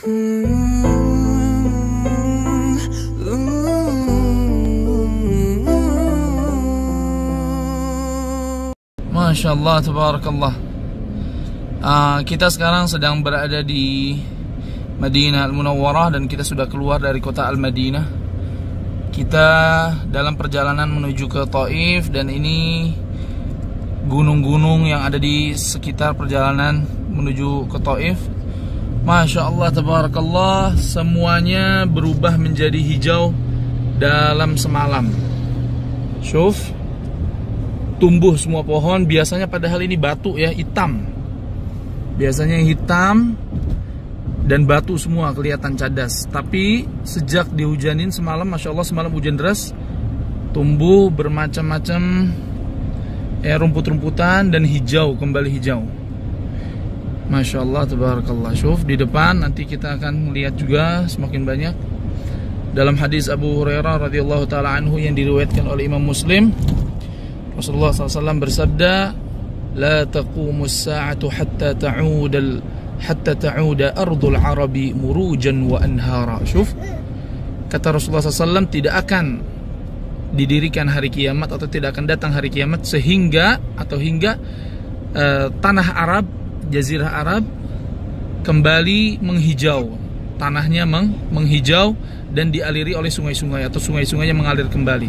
Masya Allah, tabarakallah. Kita sekarang sedang berada di Madinah Al-Munawwarah dan kita sudah keluar dari kota Al-Madinah. Kita dalam perjalanan menuju ke Taif, dan ini gunung-gunung yang ada di sekitar perjalanan menuju ke Taif. Masya Allah, tabarakallah, semuanya berubah menjadi hijau dalam semalam. Syuf, tumbuh semua pohon. Biasanya padahal ini batu ya, hitam. Biasanya hitam dan batu semua kelihatan cadas. Tapi sejak dihujanin semalam, Masya Allah, semalam hujan deras, tumbuh bermacam-macam rumput-rumputan dan hijau, kembali hijau. Masya Allah, tabarakallah. Syuf, di depan nanti kita akan melihat juga semakin banyak. Dalam hadis Abu Hurairah radhiyallahu taala anhu yang diriwayatkan oleh Imam Muslim, Rasulullah SAW bersabda, "La taqumus sa'atu hatta ta'uda ardul arabi murujan wa anhara." Syuf, kata Rasulullah SAW, tidak akan didirikan hari kiamat atau tidak akan datang hari kiamat hingga tanah Arab, jazirah Arab kembali menghijau. Tanahnya menghijau dan dialiri oleh sungai-sungai atau sungai-sungainya mengalir kembali.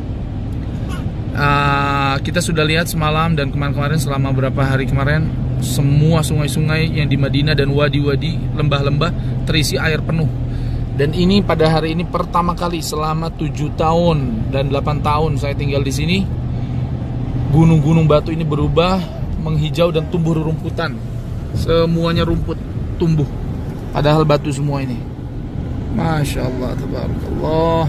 Kita sudah lihat semalam dan kemarin-kemarin, selama beberapa hari kemarin, semua sungai-sungai yang di Madinah dan wadi-wadi, lembah-lembah terisi air penuh. Dan ini pada hari ini pertama kali selama 7 tahun dan 8 tahun saya tinggal di sini, gunung-gunung batu ini berubah menghijau dan tumbuh rerumputan. Semuanya rumput tumbuh, padahal batu semua ini. Masya Allah, tabarakallah.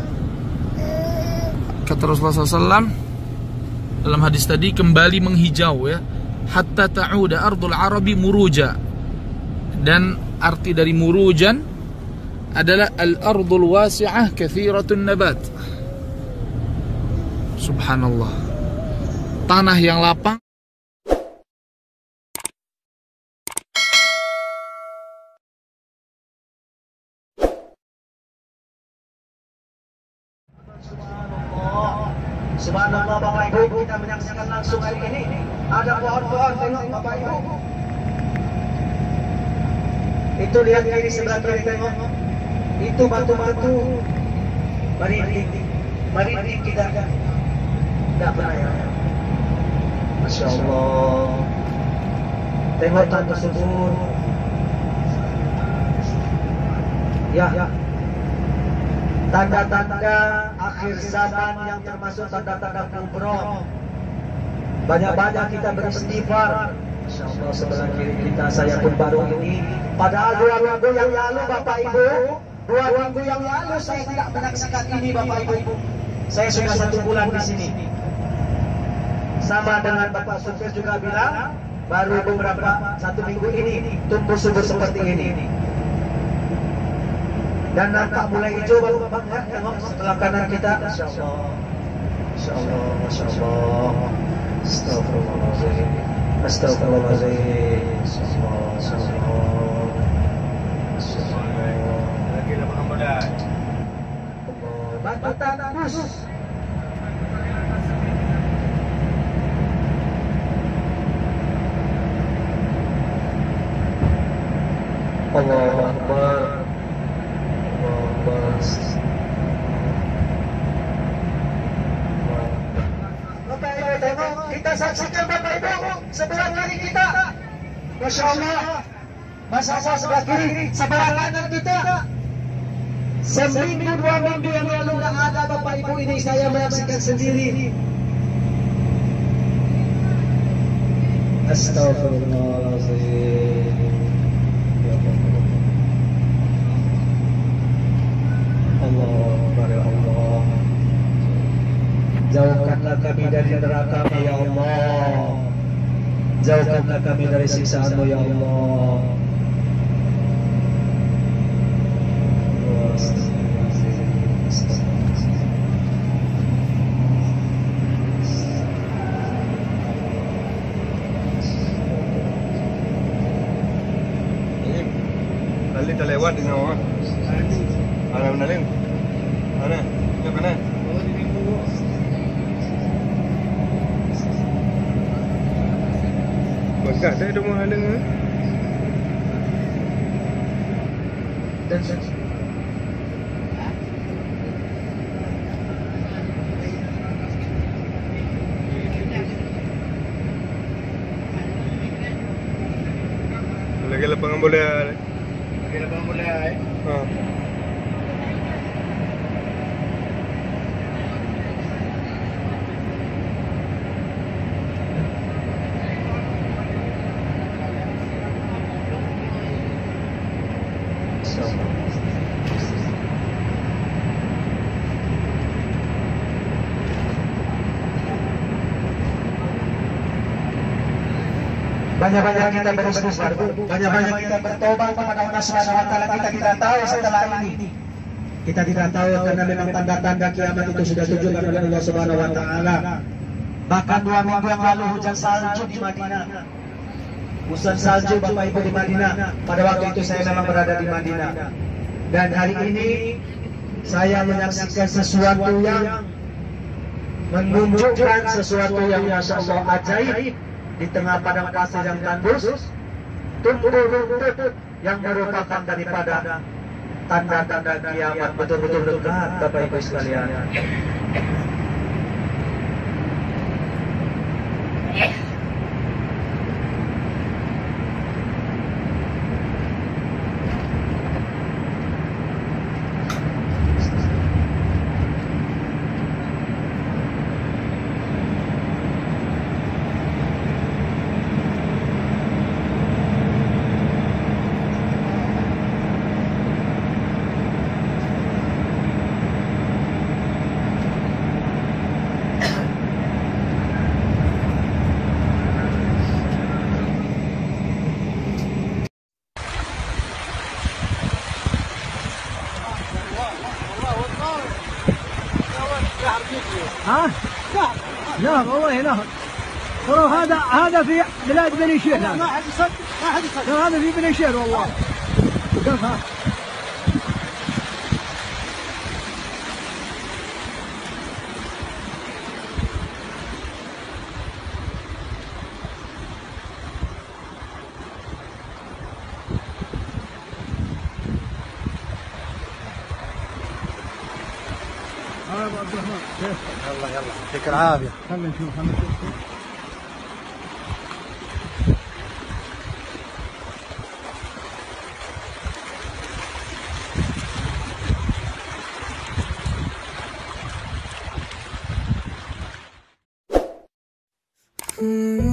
Kata Rasulullah SAW dalam hadis tadi, kembali menghijau ya, hatta ta'uda ardul arabi muruja. Dan arti dari murujan adalah al-ardul wasi'ah kathiratun nabat. Subhanallah, tanah yang lapang, Subhanallah, Bapak Ibu, kita menyaksikan langsung hari ini ada pohon-pohon. Tengok Bapak Ibu, itu lihat kiri, sebelah kiri, tengok itu batu-batu merinding kita tidak pernah ya. Masya Allah, tengok tanah tersebut ya, tanda-tanda akhir zaman yang termasuk tanda-tanda kubro. Banyak-banyak kita beristighfar. Masya Allah, sebelah kiri kita, saya pun baru ini, padahal 2 minggu yang lalu Bapak Ibu, 2 minggu yang lalu saya tidak menyaksikan ini Bapak Ibu. Saya sudah 1 bulan di sini. Sama dengan Bapak Supir juga bilang, baru beberapa 1 minggu ini tumbuh subur seperti ini. Dan nampak mulai hijau baru Bapak ya, tengok sebelah kanan kita. Masya Allah, Masya Allah, Masya Allah. Astagfirullahaladzim, Astagfirullahaladzim. Masya Allah, Masya Allah, Masya Allah. Lagi lah Muhammadan. Batu tandus. Allahu Akbar. Bapak Ibu, tengok, kita saksikan Bapak Ibu sebelah kiri kita. Masya Allah, Masya Allah, sebelah kiri, sebelah kanan kita. Seminggu 2 minggu yang lalu nggak ada Bapak Ibu, ini saya menyaksikan sendiri. Astagfirullahaladzim. Allah, jauhkanlah kami dari neraka ya Allah, jauhkanlah kami dari siksa-Mu ya Allah. kali terlewat di bawah. Mana benarin? Mana? Itu mana? Bagak dah itu menghalang. Dan Lagi lapangan bola. Lagi lapangan bola Ha. banyak-banyak kita beristighfar, banyak-banyak kita bertobat kepada Allah Subhanahu wa taala. Kita tidak tahu setelah ini. Kita tidak tahu karena memang tanda-tanda kiamat itu sudah ditunjukkan oleh Allah Subhanahu wa taala. Bahkan 2 minggu yang lalu hujan salju di Madinah. Hujan salju Bapak Ibu di Madinah. Pada waktu itu saya memang berada di Madinah. Dan hari ini saya menyaksikan sesuatu yang menunjukkan sesuatu yang Masya Allah ajaib. Di tengah padang pasir yang tandus, tumbuh rumput yang merupakan daripada tanda-tanda kiamat betul-betul dekat, Bapak Ibu sekalian. ها؟ نهر والله نهر. ترى هذا في بلاد بني شير. ما حد يصدق، ما حد يصدق. هذا في بني شير والله. وقف ها. ابو عبد الرحمن كيف؟ يلا يلا يعطيك العافيه. خلينا نشوف خلينا نشوف. Mm-hmm.